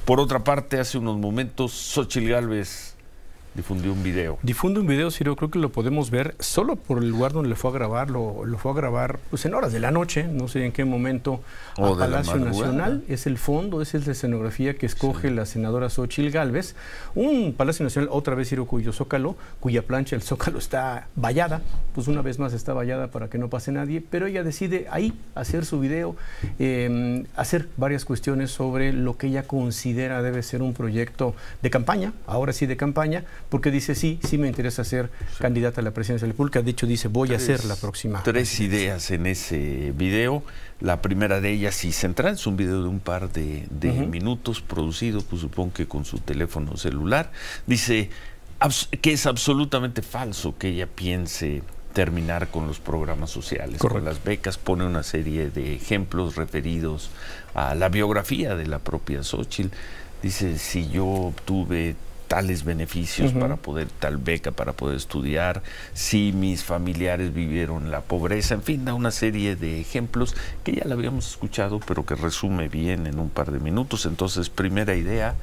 Por otra parte, hace unos momentos, Xóchitl Gálvez difundió un video. Difunde un video, Ciro, creo que lo podemos ver solo por el lugar donde lo fue a grabar. Lo fue a grabar pues en horas de la noche, no sé en qué momento, O a de la Palacio madrugada. Nacional. Es el fondo, es la escenografía que escoge la senadora Xóchitl Gálvez. Un Palacio Nacional, otra vez, Ciro, cuya plancha, el zócalo, está vallada. Pues una vez más está vallada para que no pase nadie, pero ella decide ahí hacer su video, hacer varias cuestiones sobre lo que ella considera debe ser un proyecto de campaña, ahora sí de campaña, porque dice, sí me interesa ser candidata a la presidencia de la República. De hecho, dice, voy a ser la próxima. Tres ideas en ese video. La primera de ellas, y central, es un video de un par de minutos, producido, pues supongo que con su teléfono celular. Dice que es absolutamente falso que ella piense terminar con los programas sociales, con las becas. Pone una serie de ejemplos referidos a la biografía de la propia Xóchitl. Dice, si yo obtuve tales beneficios para poder, tal beca para poder estudiar, si mis familiares vivieron la pobreza, en fin, da una serie de ejemplos que ya la habíamos escuchado, pero que resume bien en un par de minutos. Entonces, primera idea,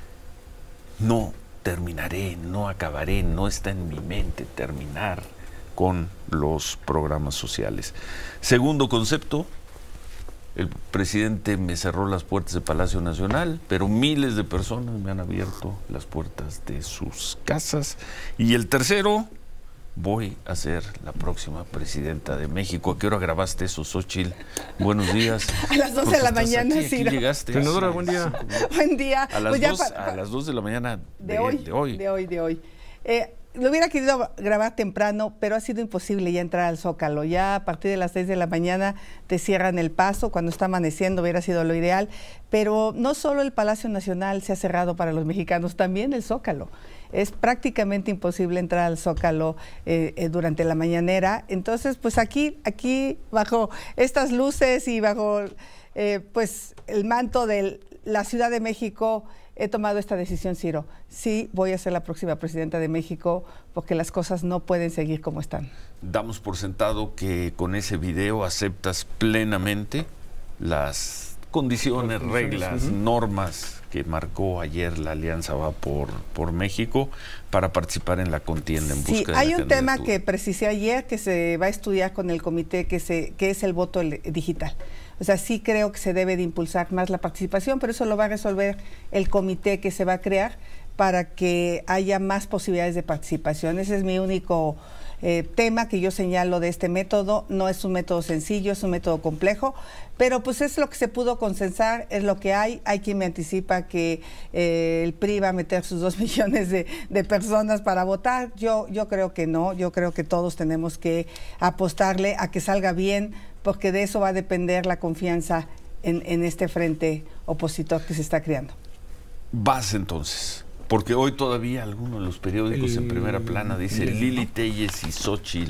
no terminaré, no acabaré, no está en mi mente terminar con los programas sociales. Segundo concepto, el presidente me cerró las puertas de Palacio Nacional, pero miles de personas me han abierto las puertas de sus casas. Y el tercero, voy a ser la próxima presidenta de México. ¿A qué hora grabaste eso, Xóchitl? Buenos días. A las 2 de la mañana, aquí Ciro. llegaste. Senadora, buen día. Buen día. A las, Pues a las 2 de la mañana de hoy. De hoy. Lo hubiera querido grabar temprano, pero ha sido imposible ya entrar al Zócalo. Ya a partir de las 6 de la mañana te cierran el paso. Cuando está amaneciendo hubiera sido lo ideal. Pero no solo el Palacio Nacional se ha cerrado para los mexicanos, también el Zócalo. Es prácticamente imposible entrar al Zócalo durante la mañanera. Entonces, pues aquí bajo estas luces y bajo pues el manto de la Ciudad de México, he tomado esta decisión, Ciro. Sí, voy a ser la próxima presidenta de México porque las cosas no pueden seguir como están. Damos por sentado que con ese video aceptas plenamente las condiciones, reglas, normas que marcó ayer la Alianza Va por México para participar en la contienda en busca de hay la un tema candidatura. que precisé ayer que se va a estudiar con el comité que es el voto digital. O sea, sí creo que se debe de impulsar más la participación, pero eso lo va a resolver el comité que se va a crear para que haya más posibilidades de participación. Ese es mi único tema que yo señalo de este método. No es un método sencillo, es un método complejo, pero pues es lo que se pudo consensar, es lo que hay. Hay quien me anticipa que el PRI va a meter sus 2 millones de personas para votar. Yo creo que no, yo creo que todos tenemos que apostarle a que salga bien, porque de eso va a depender la confianza en este frente opositor que se está creando. Vas entonces, porque hoy todavía algunos de los periódicos en primera plana dice Lili Téllez y Xóchitl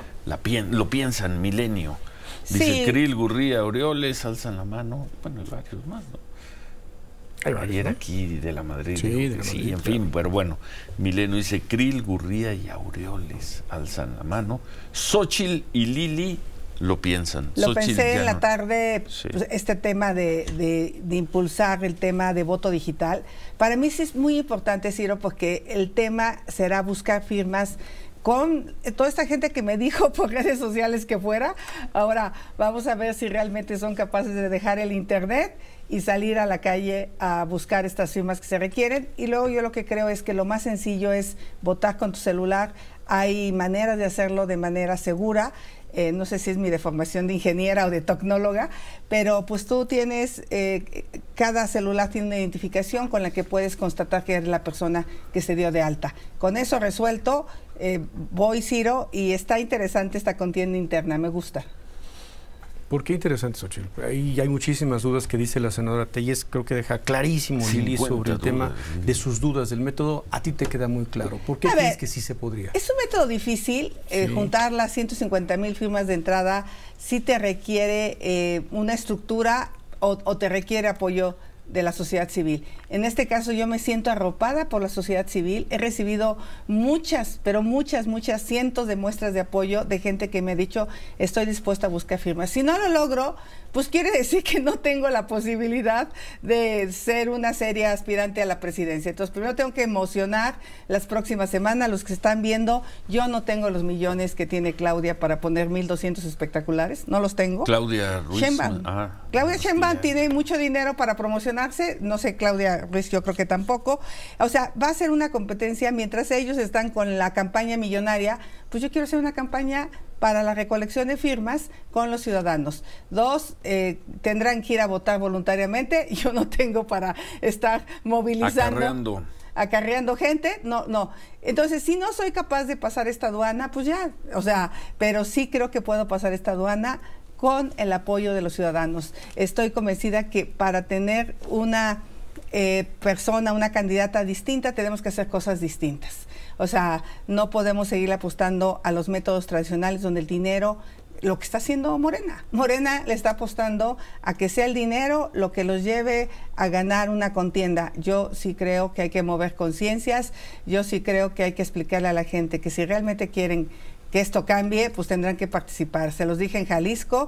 lo piensan, Milenio. Dice Krill, Gurría, Aureoles, alzan la mano. Bueno, hay varios más, ¿no? Hay varios, ayer ¿no? Aquí de la Madrid. Sí, digo, de la sí, Madrid, en fin, pero bueno, Milenio dice Krill, Gurría y Aureoles alzan la mano. Xóchitl y Lili lo piensan. Lo Xóchitl pensé en ya la tarde, pues, este tema de impulsar el tema de voto digital. Para mí sí es muy importante, Ciro, porque el tema será buscar firmas con toda esta gente que me dijo por redes sociales que fuera. Ahora vamos a ver si realmente son capaces de dejar el internet y salir a la calle a buscar estas firmas que se requieren. Y luego yo lo que creo es que lo más sencillo es votar con tu celular. Hay maneras de hacerlo de manera segura. No sé si es mi deformación de ingeniera o de tecnóloga, pero pues tú tienes, cada celular tiene una identificación con la que puedes constatar que eres la persona que se dio de alta. Con eso resuelto, voy, Ciro, y está interesante esta contienda interna, me gusta. ¿Por qué interesante, Xóchitl? Ahí hay muchísimas dudas que dice la senadora Téllez. Creo que deja clarísimo, Lili, sobre el tema de sus dudas del método. A ti te queda muy claro. ¿Por qué crees que sí se podría? Es un método difícil. Juntar las 150,000 firmas de entrada sí te requiere una estructura o te requiere apoyo de la sociedad civil. En este caso yo me siento arropada por la sociedad civil. He recibido muchas, pero muchas, cientos de muestras de apoyo de gente que me ha dicho estoy dispuesta a buscar firmas. Si no lo logro, pues quiere decir que no tengo la posibilidad de ser una seria aspirante a la presidencia. Entonces primero tengo que emocionar las próximas semanas. Los que están viendo, yo no tengo los millones que tiene Claudia para poner 1,200 espectaculares, no los tengo. Claudia Ruiz. Sheinbaum. Claudia Sheinbaum tiene mucho dinero para promocionarse, no sé, Claudia Ruiz yo creo que tampoco. O sea, va a ser una competencia mientras ellos están con la campaña millonaria, pues yo quiero hacer una campaña para la recolección de firmas con los ciudadanos. 2, tendrán que ir a votar voluntariamente, yo no tengo para estar movilizando. Acarreando gente, no. Entonces, si no soy capaz de pasar esta aduana, pues ya, o sea, pero sí creo que puedo pasar esta aduana con el apoyo de los ciudadanos. Estoy convencida que para tener una persona, una candidata distinta, tenemos que hacer cosas distintas. O sea, no podemos seguir apostando a los métodos tradicionales donde el dinero, lo que está haciendo Morena. Morena le está apostando a que sea el dinero lo que los lleve a ganar una contienda. Yo sí creo que hay que mover conciencias, yo sí creo que hay que explicarle a la gente que si realmente quieren que esto cambie, pues tendrán que participar. Se los dije en Jalisco,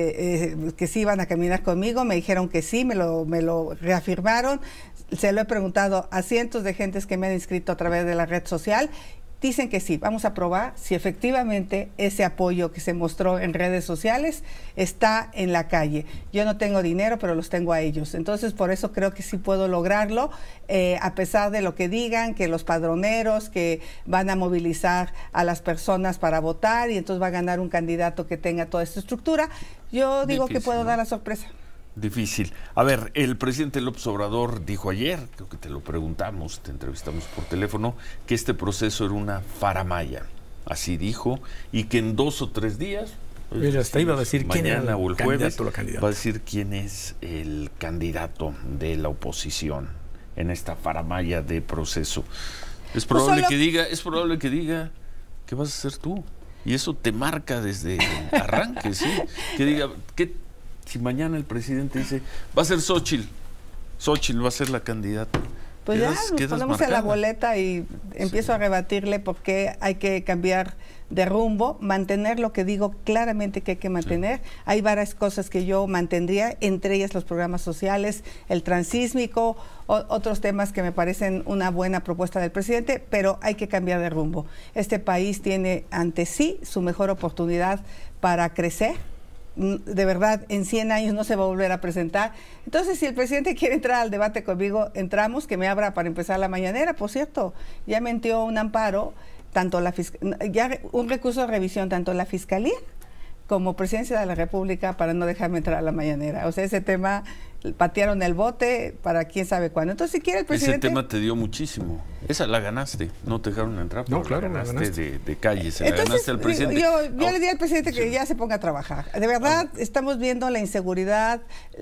que sí iban a caminar conmigo, me dijeron que sí, me lo reafirmaron. Se lo he preguntado a cientos de gentes que me han inscrito a través de la red social. Dicen que sí, vamos a probar si efectivamente ese apoyo que se mostró en redes sociales está en la calle. Yo no tengo dinero, pero los tengo a ellos. Entonces, por eso creo que sí puedo lograrlo, a pesar de lo que digan, que los padroneros, que van a movilizar a las personas para votar y entonces va a ganar un candidato que tenga toda esta estructura. Yo digo que puedo dar la sorpresa. Difícil. A ver, el presidente López Obrador dijo ayer, creo que te lo preguntamos, te entrevistamos por teléfono, que este proceso era una faramalla. Así dijo, y que en 2 o 3 días, mira, hasta iba a decir mañana o el jueves, va a decir quién es el candidato de la oposición en esta faramalla de proceso. Es probable que diga que vas a ser tú. Y eso te marca desde el arranque, ¿sí? Que diga, si mañana el presidente dice, va a ser Xóchitl va a ser la candidata. Pues ya nos ponemos marcada en la boleta y empiezo a rebatirle por qué hay que cambiar de rumbo, mantener lo que digo claramente que hay que mantener. Sí. Hay varias cosas que yo mantendría, entre ellas los programas sociales, el transísmico, otros temas que me parecen una buena propuesta del presidente, pero hay que cambiar de rumbo. Este país tiene ante sí su mejor oportunidad para crecer. De verdad, en 100 años no se va a volver a presentar. Entonces, si el presidente quiere entrar al debate conmigo, entramos, que me abra para empezar la mañanera. Por cierto, ya metió un amparo, ya un recurso de revisión tanto en la Fiscalía como Presidencia de la República para no dejarme entrar a la mañanera. O sea, ese tema patearon el bote para quién sabe cuándo. Entonces, si quiere el presidente... Ese tema te dio muchísimo. Esa la ganaste. No te dejaron entrar, pero no, claro, la ganaste de calle. Se entonces, la ganaste al presidente. Yo le di al presidente que ya se ponga a trabajar. De verdad, estamos viendo la inseguridad,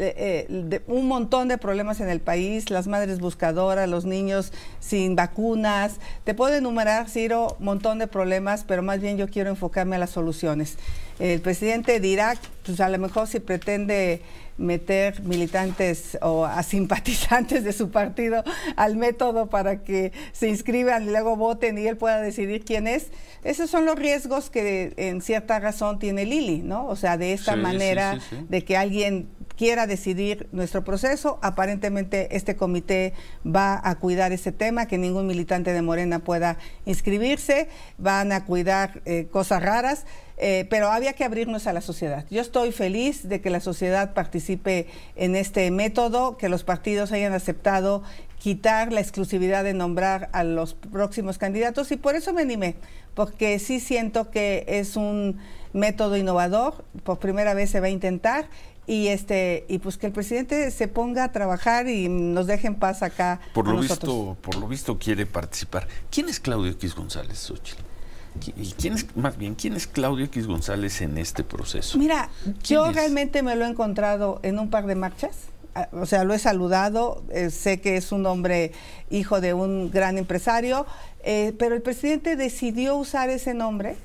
un montón de problemas en el país, las madres buscadoras, los niños sin vacunas. Te puedo enumerar, Ciro, un montón de problemas, pero más bien yo quiero enfocarme a las soluciones. El presidente dirá, pues a lo mejor si pretende meter militantes o a simpatizantes de su partido al método para que se inscriban y luego voten y él pueda decidir quién es. Esos son los riesgos que en cierta razón tiene Lili, ¿no? O sea, de esta manera de que alguien quiera decidir nuestro proceso. Aparentemente este comité va a cuidar ese tema, que ningún militante de Morena pueda inscribirse, van a cuidar cosas raras. Pero había que abrirnos a la sociedad. Yo estoy feliz de que la sociedad participe en este método, que los partidos hayan aceptado quitar la exclusividad de nombrar a los próximos candidatos, y por eso me animé, porque sí siento que es un método innovador, por primera vez se va a intentar, y pues que el presidente se ponga a trabajar y nos deje en paz acá. Por lo visto quiere participar. ¿Quién es Claudio X González, Xóchitl? ¿Y quién es Claudio X González en este proceso? Mira, yo realmente me lo he encontrado en un par de marchas, o sea, lo he saludado, sé que es un hombre hijo de un gran empresario, pero el presidente decidió usar ese nombre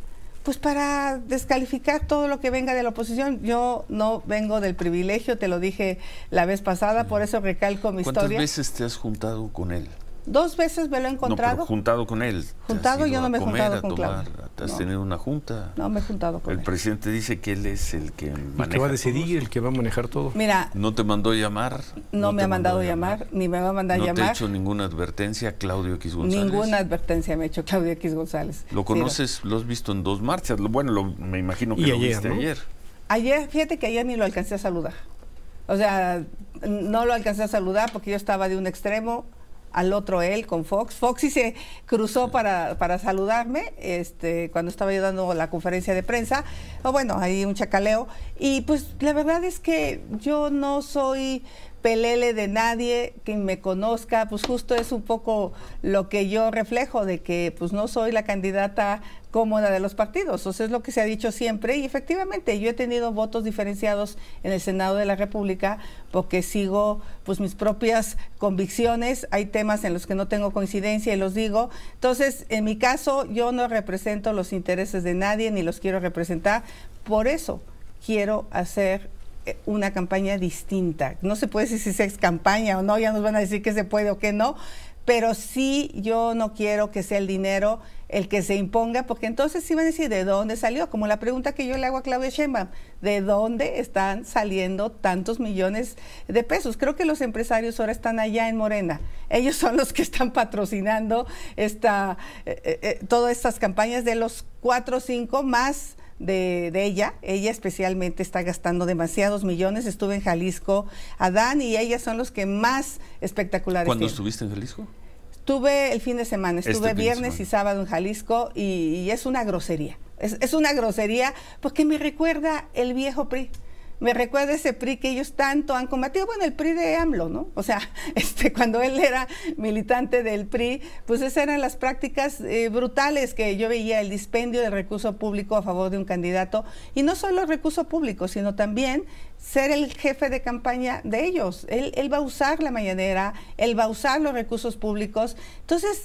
pues para descalificar todo lo que venga de la oposición. Yo no vengo del privilegio, te lo dije la vez pasada, por eso recalco mi historia. ¿Cuántas veces te has juntado con él? 2 veces me lo he encontrado. No, pero juntado con él. Juntado yo no me he juntado con Claudio. ¿Te has tenido una junta? No me he juntado con él. El presidente dice que él es el que maneja. El que va a decidir, el que va a manejar todo. Mira. ¿No te mandó llamar? No me ha mandado llamar, ni me va a mandar llamar. ¿No te ha hecho ninguna advertencia Claudio X González? Ninguna advertencia me ha hecho Claudio X González. ¿Lo conoces? ¿Lo has visto en 2 marchas? Bueno, me imagino que lo viste ayer. Ayer, fíjate que ayer ni lo alcancé a saludar. O sea, no lo alcancé a saludar porque yo estaba de un extremo al otro él con Fox. Fox sí se cruzó para saludarme cuando estaba yo dando la conferencia de prensa. O bueno, ahí un chacaleo. Y pues la verdad es que yo no soy pelele de nadie. Quien me conozca, pues justo es un poco lo que yo reflejo, de que pues no soy la candidata cómoda de los partidos. O sea, es lo que se ha dicho siempre, y efectivamente yo he tenido votos diferenciados en el Senado de la República porque sigo pues mis propias convicciones. Hay temas en los que no tengo coincidencia y los digo. Entonces, en mi caso, yo no represento los intereses de nadie ni los quiero representar. Por eso quiero hacer una campaña distinta. No se puede decir si es campaña o no, ya nos van a decir que se puede o que no, pero sí yo no quiero que sea el dinero el que se imponga, porque entonces sí van a decir de dónde salió, como la pregunta que yo le hago a Claudia Sheinbaum, ¿de dónde están saliendo tantos millones de pesos? Creo que los empresarios ahora están allá en Morena, ellos son los que están patrocinando todas estas campañas, de los 4 o 5 más de ella especialmente está gastando demasiados millones. Estuve en Jalisco, Adán y ella son los que más espectaculares. ¿Cuándo estuviste en Jalisco? Estuve el fin de semana, estuve viernes y sábado en Jalisco y es una grosería, es una grosería porque me recuerda el viejo PRI. Me recuerda ese PRI que ellos tanto han combatido, bueno, el PRI de AMLO, ¿no? O sea, cuando él era militante del PRI, pues esas eran las prácticas brutales que yo veía, el dispendio del recurso público a favor de un candidato, y no solo el recurso público, sino también ser el jefe de campaña de ellos. Él va a usar la mañanera, él va a usar los recursos públicos. Entonces,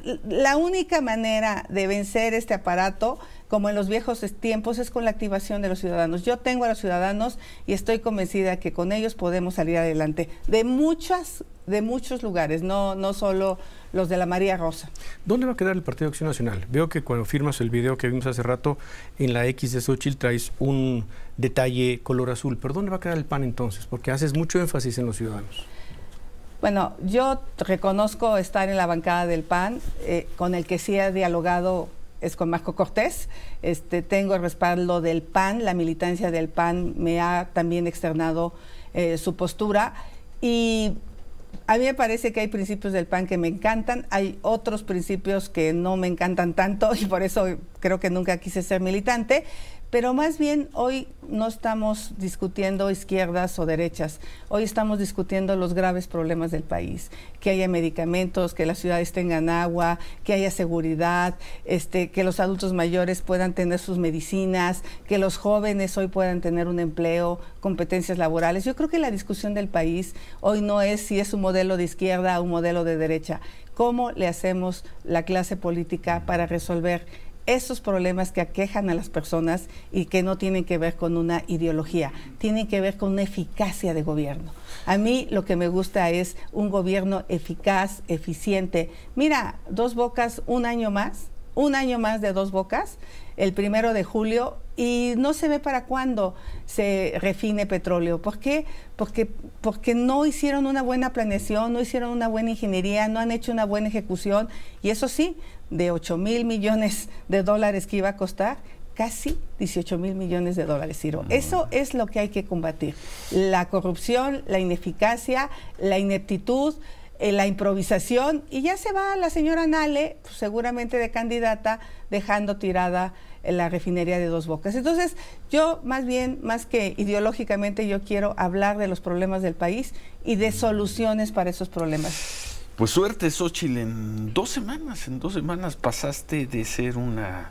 la única manera de vencer este aparato, como en los viejos tiempos, es con la activación de los ciudadanos. Yo tengo a los ciudadanos y estoy convencida que con ellos podemos salir adelante de muchos lugares, no solo los de la María Rosa. ¿Dónde va a quedar el Partido Acción Nacional? Veo que cuando firmas el video que vimos hace rato, en la X de Xochitl traes un detalle color azul. ¿Pero dónde va a quedar el PAN entonces? Porque haces mucho énfasis en los ciudadanos. Bueno, yo reconozco estar en la bancada del PAN, con el que sí he dialogado es con Marco Cortés. Tengo el respaldo del PAN, la militancia del PAN me ha también externado su postura, y a mí me parece que hay principios del PAN que me encantan, hay otros principios que no me encantan tanto, y por eso creo que nunca quise ser militante. Pero más bien hoy no estamos discutiendo izquierdas o derechas, hoy estamos discutiendo los graves problemas del país, que haya medicamentos, que las ciudades tengan agua, que haya seguridad, que los adultos mayores puedan tener sus medicinas, que los jóvenes hoy puedan tener un empleo, competencias laborales. Yo creo que la discusión del país hoy no es si es un modelo de izquierda o un modelo de derecha, cómo le hacemos la clase política para resolver esos problemas que aquejan a las personas y que no tienen que ver con una ideología, tienen que ver con una eficacia de gobierno. A mí lo que me gusta es un gobierno eficaz, eficiente. Mira, Dos Bocas, un año más de Dos Bocas, el 1 de julio, y no se ve para cuándo se refine petróleo. ¿Por qué? Porque no hicieron una buena planeación, no hicieron una buena ingeniería, no han hecho una buena ejecución, y eso sí, de 8,000 millones de dólares que iba a costar, casi 18,000 millones de dólares, Ciro. Eso es lo que hay que combatir. La corrupción, la ineficacia, la ineptitud, la improvisación, y ya se va la señora Nale, pues, seguramente de candidata, dejando tirada la refinería de Dos Bocas. Entonces, yo más que ideológicamente, yo quiero hablar de los problemas del país y de soluciones para esos problemas. Pues suerte, Xochitl, en 2 semanas pasaste de ser una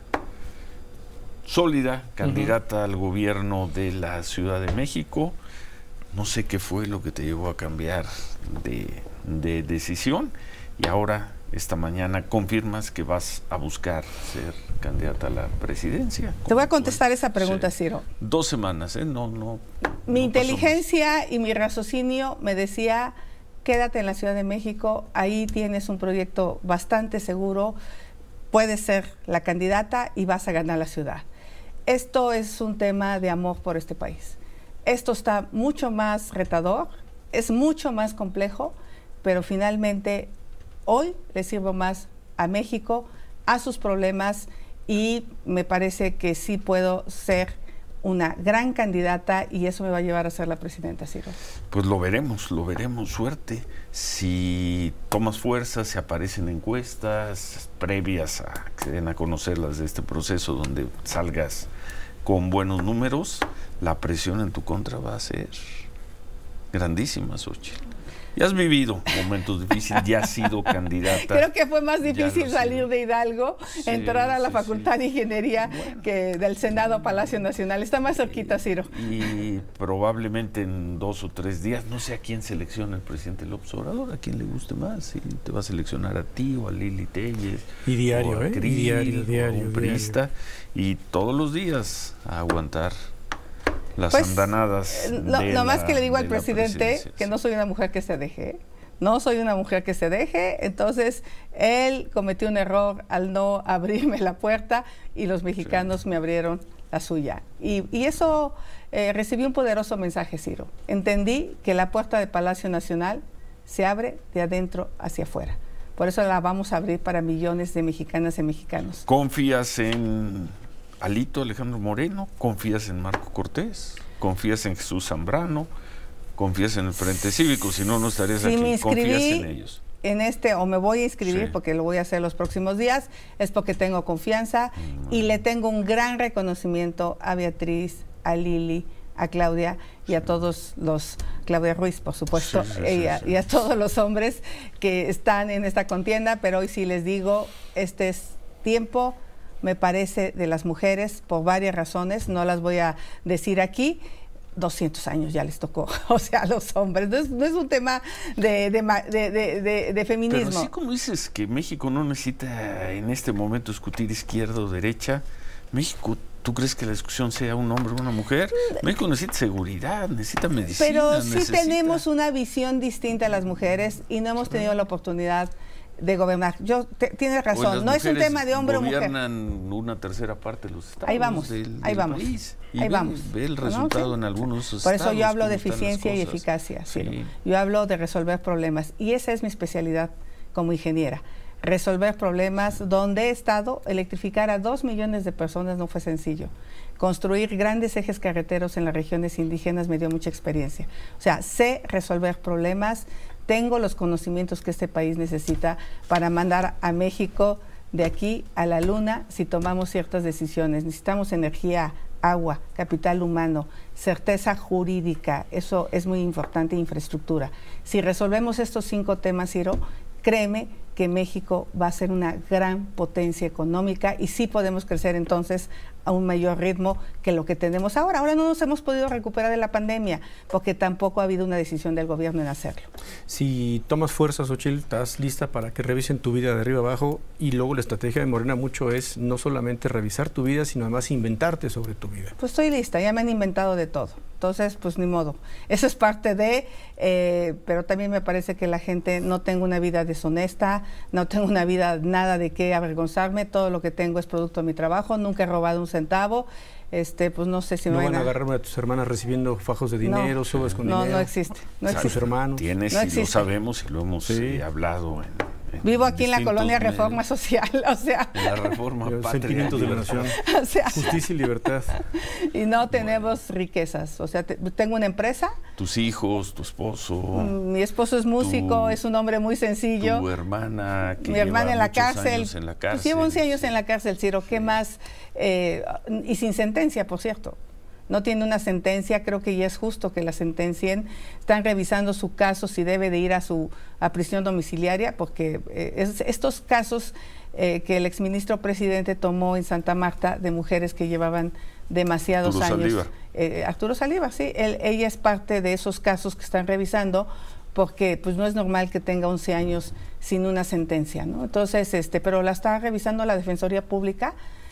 sólida candidata al gobierno de la Ciudad de México. No sé qué fue lo que te llevó a cambiar de decisión, y ahora esta mañana confirmas que vas a buscar ser candidata a la presidencia. Te voy a contestar esa pregunta, sí. Ciro. 2 semanas, ¿eh? Mi inteligencia y mi raciocinio me decía, quédate en la Ciudad de México, ahí tienes un proyecto bastante seguro, puedes ser la candidata y vas a ganar la ciudad. Esto es un tema de amor por este país. Esto está mucho más retador, es mucho más complejo, pero finalmente hoy le sirvo más a México, a sus problemas, y me parece que sí puedo ser una gran candidata y eso me va a llevar a ser la presidenta, Ciro. Pues lo veremos, suerte. Si tomas fuerza, se aparecen encuestas previas a que se den a conocer las de este proceso donde salgas con buenos números, la presión en tu contra va a ser grandísima, Xóchitl. Ya has vivido momentos difíciles, ya has sido candidata. Creo que fue más difícil salir de Hidalgo, entrar a la Facultad de Ingeniería que del Senado a Palacio Nacional. Está más cerquita, Ciro. Y probablemente en 2 o 3 días, no sé a quién selecciona el presidente López Obrador, a quién le guste más, si te va a seleccionar a ti o a Lili Telles. Y diario, o a Krill, diario, o a un priista, y todos los días a aguantar las andanadas. No más que le digo al presidente que no soy una mujer que se deje. No soy una mujer que se deje. Entonces, él cometió un error al no abrirme la puerta y los mexicanos me abrieron la suya. Y eso recibí un poderoso mensaje, Ciro. Entendí que la puerta de Palacio Nacional se abre de adentro hacia afuera. Por eso la vamos a abrir para millones de mexicanas y mexicanos. ¿Confías en Alejandro Moreno? ¿Confías en Marco Cortés? ¿Confías en Jesús Zambrano? ¿Confías en el Frente Cívico? Si no, no estarías aquí. ¿Confías en ellos? En o me voy a inscribir porque lo voy a hacer los próximos días, es porque tengo confianza y le tengo un gran reconocimiento a Beatriz, a Lili, a Claudia y a todos los, Claudia Ruiz, por supuesto, y a todos los hombres que están en esta contienda, pero hoy sí les digo, este es tiempo, me parece, de las mujeres por varias razones, no las voy a decir aquí. 200 años ya les tocó, o sea, a los hombres. No es un tema de feminismo. Pero así como dices que México no necesita en este momento discutir izquierda o derecha, México, ¿tú crees que la discusión sea un hombre o una mujer? México necesita seguridad, necesita medicina. Pero sí tenemos una visión distinta a las mujeres y no hemos tenido la oportunidad de gobernar. Tienes razón, no es un tema de hombre o mujer. Gobiernan una tercera parte de los estados. Ahí vamos, ahí vamos. Ve el resultado en algunos estados. Por eso yo hablo de eficiencia y eficacia, Ciro. Sí. Yo hablo de resolver problemas y esa es mi especialidad como ingeniera. Resolver problemas donde he estado, electrificar a 2 millones de personas no fue sencillo. Construir grandes ejes carreteros en las regiones indígenas me dio mucha experiencia. O sea, sé resolver problemas, tengo los conocimientos que este país necesita para mandar a México de aquí a la luna si tomamos ciertas decisiones. Necesitamos energía, agua, capital humano, certeza jurídica, eso es muy importante, infraestructura. Si resolvemos estos 5 temas, Ciro, créeme que México va a ser una gran potencia económica y sí podemos crecer entonces a un mayor ritmo que lo que tenemos ahora. Ahora no nos hemos podido recuperar de la pandemia porque tampoco ha habido una decisión del gobierno en hacerlo. Si tomas fuerzas, Xóchitl, estás lista para que revisen tu vida de arriba abajo y luego la estrategia de Morena mucho es no solamente revisar tu vida, sino además inventarte sobre tu vida. Pues estoy lista, ya me han inventado de todo. Entonces, pues ni modo. Eso es parte de, pero también me parece que la gente no tengo una vida deshonesta, no tengo una vida nada de qué avergonzarme, todo lo que tengo es producto de mi trabajo, nunca he robado un centavo, pues no sé si no me van a agarrarme a tus hermanas recibiendo fajos de dinero, sobres con dinero. No existe. No existe. Tus hermanos. Tienes, no y lo sabemos y lo hemos hablado vivo aquí en la colonia Reforma Social, o sea. En la Reforma Patria. Sentimientos de la nación. O sea, justicia y libertad. Y no tenemos riquezas. O sea, tengo una empresa. Tus hijos, tu esposo. Mi esposo es músico, es un hombre muy sencillo. Tu hermana, que mi hermana en la cárcel. Años en la cárcel. Pues llevo 11 años en la cárcel, Ciro. ¿Qué más? Y sin sentencia, por cierto. No tiene una sentencia, creo que ya es justo que la sentencien. Están revisando su caso, si debe de ir a prisión domiciliaria, porque estos casos que el exministro presidente tomó en Santa Marta de mujeres que llevaban demasiados años. Arturo Saldívar. Arturo Saldívar, sí. Ella es parte de esos casos que están revisando, porque pues no es normal que tenga 11 años sin una sentencia, ¿no? Entonces, pero la está revisando la Defensoría Pública.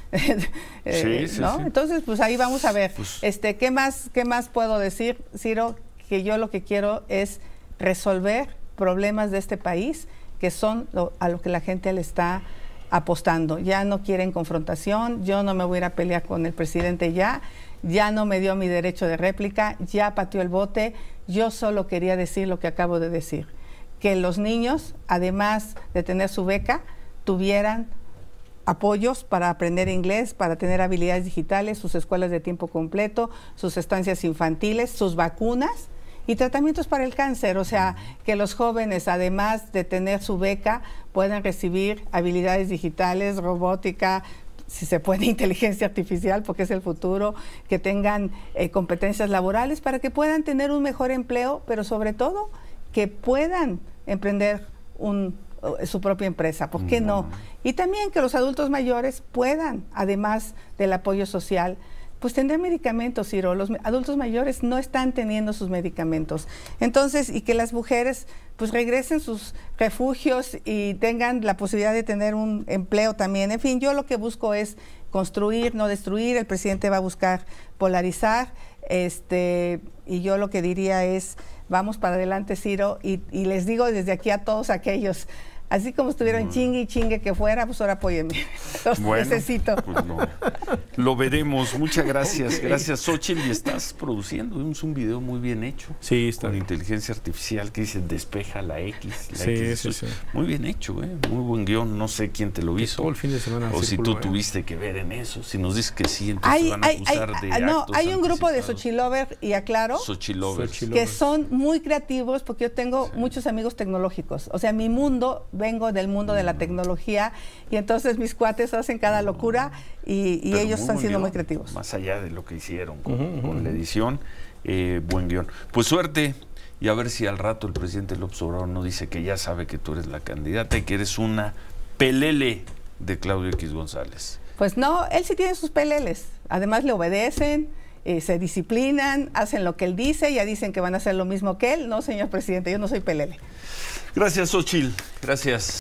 ¿No? Entonces, pues ahí vamos a ver. Pues, ¿qué más puedo decir, Ciro? Que yo lo que quiero es resolver problemas de este país, que son a lo que la gente le está apostando. Ya no quieren confrontación, yo no me voy a ir a pelear con el presidente ya no me dio mi derecho de réplica, ya pateó el bote, yo solo quería decir lo que acabo de decir, que los niños, además de tener su beca, tuvieran apoyos para aprender inglés, para tener habilidades digitales, sus escuelas de tiempo completo, sus estancias infantiles, sus vacunas y tratamientos para el cáncer. O sea, que los jóvenes, además de tener su beca, puedan recibir habilidades digitales, robótica, si se puede, inteligencia artificial, porque es el futuro, que tengan competencias laborales para que puedan tener un mejor empleo, pero sobre todo que puedan emprender su propia empresa, ¿por qué no? Y también que los adultos mayores puedan, además del apoyo social, pues tener medicamentos, Ciro. Los adultos mayores no están teniendo sus medicamentos. Entonces, y que las mujeres pues regresen sus refugios y tengan la posibilidad de tener un empleo también. En fin, yo lo que busco es construir, no destruir. El presidente va a buscar polarizar, y yo lo que diría es, vamos para adelante, Ciro, y les digo desde aquí a todos aquellos, así como estuvieron chingue y chingue que fuera, pues ahora apóyenme. Los necesito. Pues no. Lo veremos. Muchas gracias. Gracias, Xochitl. Y estás produciendo un video muy bien hecho. Sí, está. Con inteligencia artificial que dice despeja la X. Sí. Muy bien hecho, Muy buen guión. No sé quién te lo hizo. Todo el fin de semana. O si tú tuviste que ver en eso. Si nos dices que sí, entonces van a acusar de no, hay un grupo de Xochilover, y aclaro, que son muy creativos, porque yo tengo muchos amigos tecnológicos. O sea, mi mundo, vengo del mundo de la tecnología, y entonces mis cuates hacen cada locura y ellos están siendo muy creativos. Más allá de lo que hicieron con la edición, buen guión. Pues suerte, y a ver si al rato el presidente López Obrador no dice que ya sabe que tú eres la candidata y que eres una pelele de Claudio X González. Pues no, él sí tiene sus peleles. Además le obedecen, se disciplinan, hacen lo que él dice, ya dicen que van a hacer lo mismo que él. No, señor presidente, yo no soy pelele. Gracias, Xochitl. Gracias.